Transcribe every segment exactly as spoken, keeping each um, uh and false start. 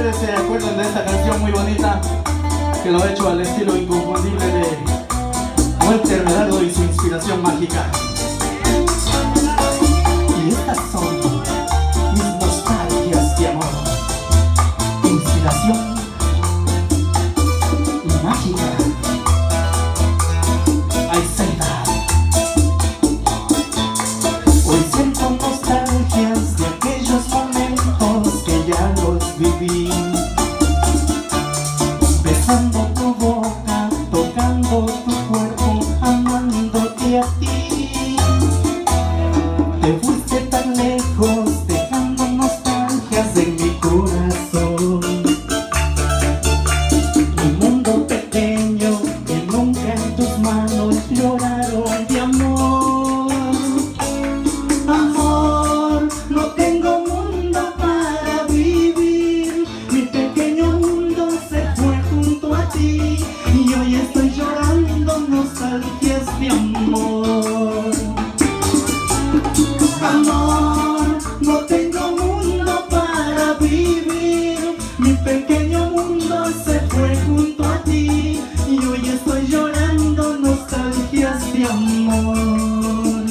ustedes se acuerdan de esta canción muy bonita que lo ha hecho al estilo inconfundible de Walter Mercado y su inspiración mágica. Y estas son mis nostalgias de amor, inspiración mágica. Ay, Zelda. Hoy siento nostalgias de aquellos momentos que ya los viví, besando tu boca, tocando tu cuerpo, amándote a ti. Te fuiste tan lejos, dejando nostalgias en mi corazón. Mi mundo pequeño que nunca en tus manos lloraron de amor. Amor, no tengo mundo para vivir. Mi pequeño mundo se fue junto a ti y hoy estoy llorando nostalgias de amor. Amor, no tengo mundo para vivir. Mi pequeño mundo se fue junto a ti y hoy estoy llorando nostalgias de amor.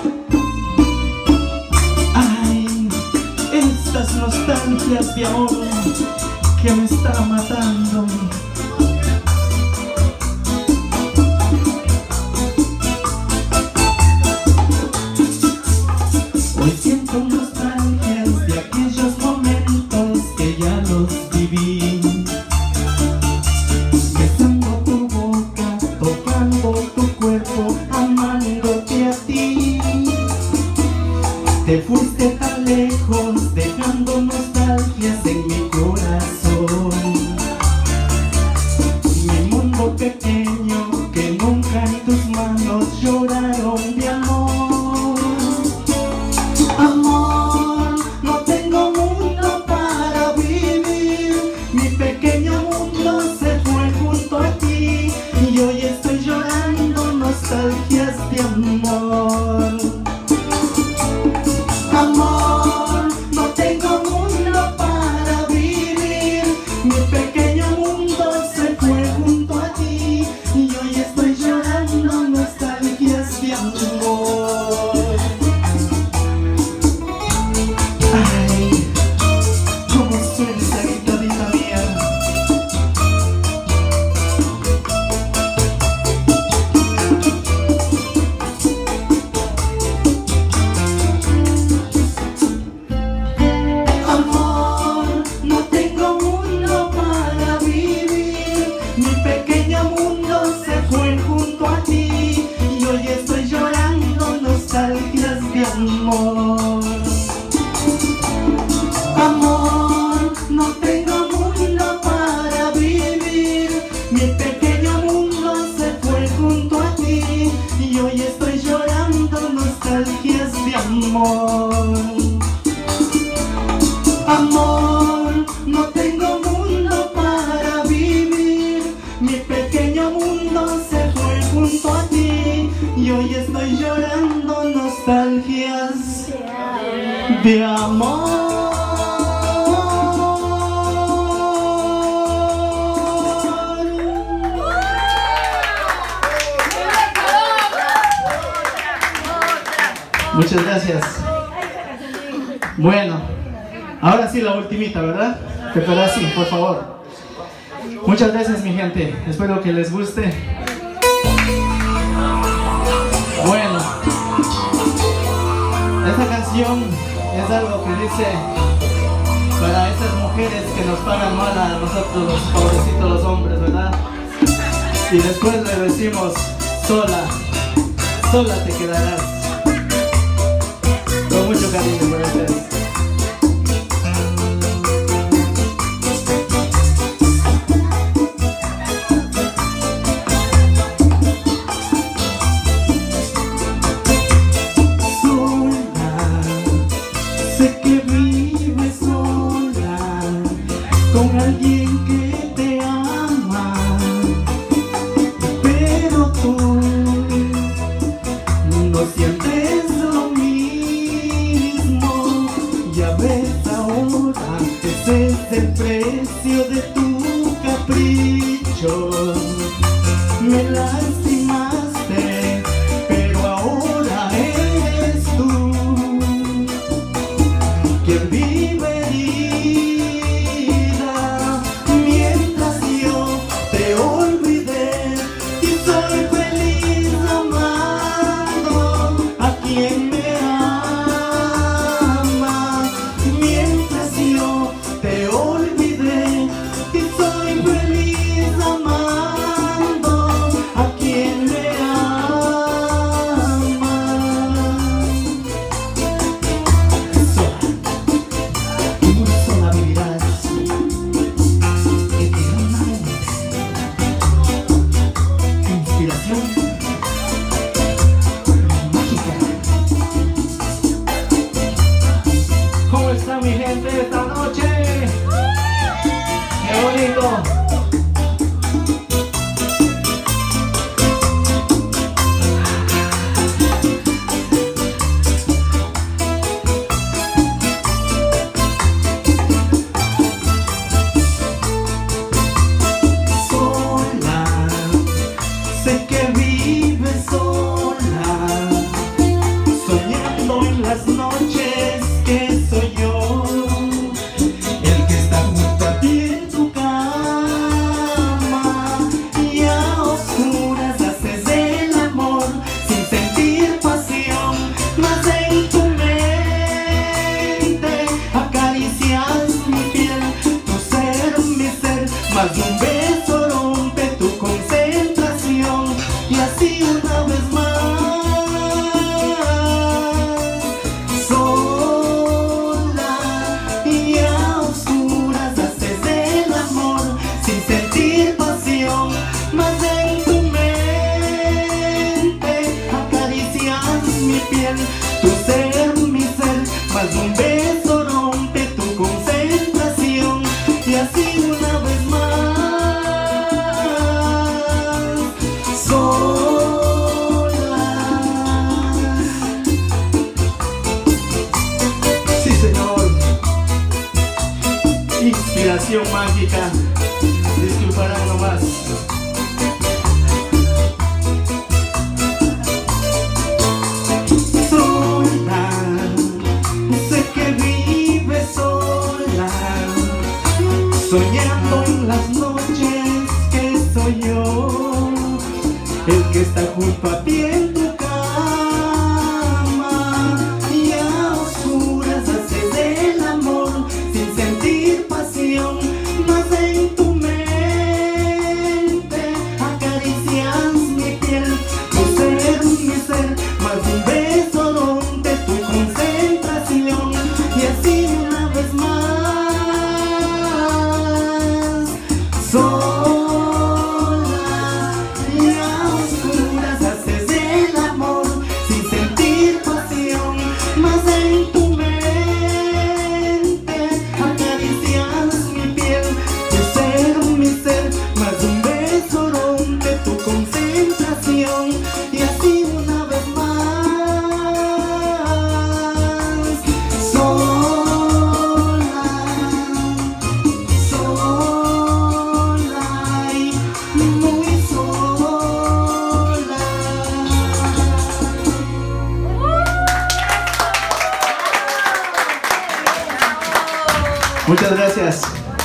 Ay, estas nostalgias de amor que me están matando. Hoy siento nostalgias de aquellos momentos que ya los viví, besando tu boca, tocando tu cuerpo, amándote a ti. Te fuiste tan lejos, dejando nostalgias en mi corazón. Mi mundo pequeño que nunca en tus manos lloraron de amor. Amor, no tengo mundo para vivir. Mi pequeño mundo se fue junto a ti y hoy estoy llorando nostalgias de amor. Amor, no tengo mundo para vivir. Mi pequeño mundo se fue junto a ti y hoy estoy llorando nostalgias de amor. Ay, cómo suena esa guitarrita mía. Amor, no tengo mundo para vivir. Mi pequeño mundo se fue junto a ti y hoy estoy llorando nostalgias de amor. Amor, no tengo mundo para vivir. Mi pequeño mundo se fue junto a ti y hoy estoy llorando nostalgias de amor. Amor, no tengo mundo para vivir. Mi pequeño mundo se fue junto a ti y hoy estoy llorando nostalgias de amor. Muchas gracias. Bueno, ahora sí la ultimita, ¿verdad? Pero así, por favor. Muchas gracias, mi gente. Espero que les guste. Bueno, esta canción es algo que dice para esas mujeres que nos pagan mal a nosotros, los pobrecitos, los hombres, ¿verdad? Y después le decimos, sola, sola te quedarás. Con mucho cariño por ustedes. Con alguien que te ama, pero tú no sientes lo mismo. Ya ves ahora que se te precio de tu capricho. Me lastimaste, pero ahora eres tú quien vive herida, mientras yo te olvidé y soy feliz amando a quien me ama. Mientras yo te olvidé y soy feliz amando a quien me ama. Sola, y muy sola vivirás eternamente. Inspiración mágica. ¿Cómo está mi gente esta noche? ¡Qué bonito! Sola, sé que vives sola, soñando en las noches que soy yo el que está junto a ti en tu cama, y a oscuras haces el amor sin sentir pasión, mas en tu mente acaricias mi piel, tu ser, mi ser, más de un beso rompe tu concentración, y así una vez más, sola y a oscuras haces el amor sin sentir pasión, mas en tu mente acaricias mi piel, tu ser, mi ser, más de un beso rompe tu concentración, y así una vez más, sola. Sí, señor. Inspiración mágica. Disculparán nomás. Sola, sé que vives sola, soñando en las noches que soy yo el que está junto a ti en tu cama, y a oscuras haces el amor sin sentir pasión, mas en tu mente acaricias mi piel, tu ser, mi ser, más de un beso rompe tu concentración, y así una vez más, sola y a oscuras haces el amor sin sentir pasión, mas en tu mente acaricias mi piel, tu ser, mi ser, más de un beso rompe tu concentración, y así una vez más, sola, sola y muy sola. Muchas gracias.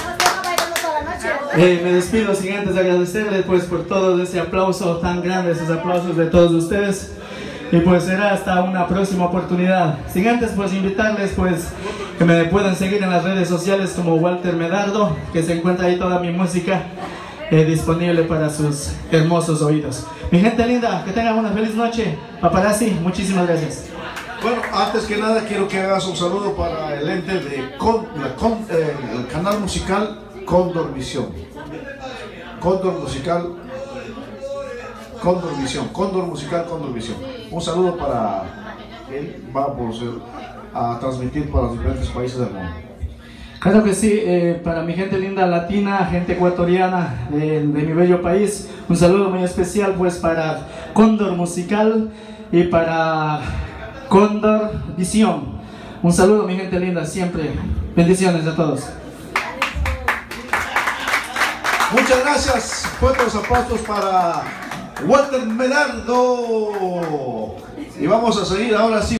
Eh, me despido sin antes agradecerles pues por todo ese aplauso tan grande, esos aplausos de todos ustedes, y pues será hasta una próxima oportunidad. Sin antes pues invitarles pues que me puedan seguir en las redes sociales como Walter Medardo, que se encuentra ahí toda mi música eh, disponible para sus hermosos oídos. Mi gente linda, que tengan una feliz noche. Paparazzi, muchísimas gracias. Bueno, antes que nada quiero que hagas un saludo para el ente de con, la, con, eh, el canal musical Cóndor Visión. Cóndor Musical Cóndor Visión. Cóndor Musical Cóndor Visión. Un saludo para él, va por ser, a transmitir para los diferentes países del mundo. Claro que sí, eh, para mi gente linda latina, gente ecuatoriana eh, de mi bello país, un saludo muy especial pues para Cóndor Musical y para Cóndor Visión. Un saludo mi gente linda, siempre. Bendiciones a todos. Muchas gracias. Fuertes los aplausos para Walter Medardo. Y vamos a seguir ahora sí.